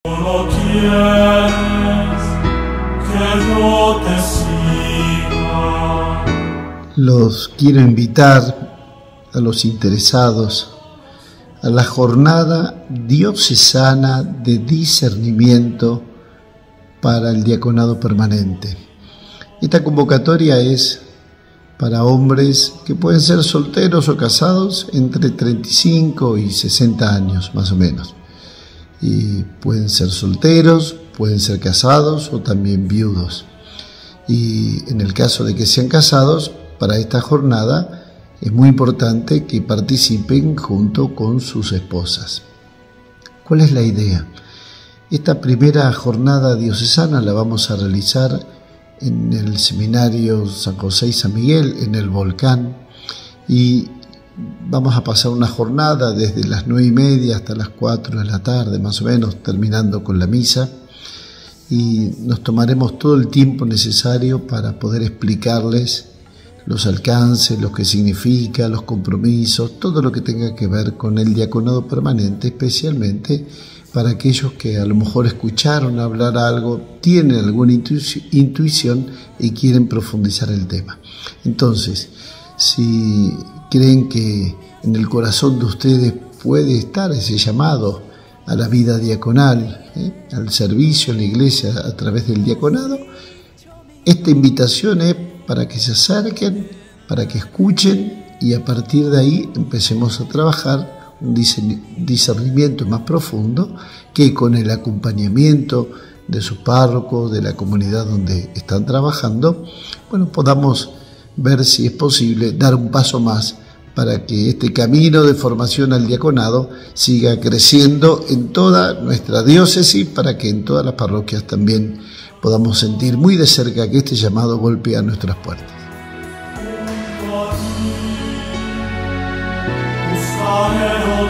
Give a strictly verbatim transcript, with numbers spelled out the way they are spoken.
Solo quieres que yo te siga. Los quiero invitar a los interesados a la jornada diocesana de discernimiento para el diaconado permanente. Esta convocatoria es para hombres que pueden ser solteros o casados entre treinta y cinco y sesenta años más o menos. Y pueden ser solteros, pueden ser casados o también viudos. Y en el caso de que sean casados, para esta jornada es muy importante que participen junto con sus esposas. ¿Cuál es la idea? Esta primera jornada diocesana la vamos a realizar en el seminario San José y San Miguel, en el Volcán, y vamos a pasar una jornada desde las nueve y media hasta las cuatro de la tarde, más o menos, terminando con la misa, y nos tomaremos todo el tiempo necesario para poder explicarles los alcances, lo que significa, los compromisos, todo lo que tenga que ver con el diaconado permanente, especialmente para aquellos que a lo mejor escucharon hablar algo, tienen alguna intuición y quieren profundizar el tema. Entonces, si creen que en el corazón de ustedes puede estar ese llamado a la vida diaconal, ¿eh? al servicio en la iglesia a través del diaconado, esta invitación es para que se acerquen, para que escuchen y a partir de ahí empecemos a trabajar un discernimiento más profundo que con el acompañamiento de sus párrocos, de la comunidad donde están trabajando, bueno, podamos ver si es posible dar un paso más para que este camino de formación al diaconado siga creciendo en toda nuestra diócesis, para que en todas las parroquias también podamos sentir muy de cerca que este llamado golpea nuestras puertas. Buscaré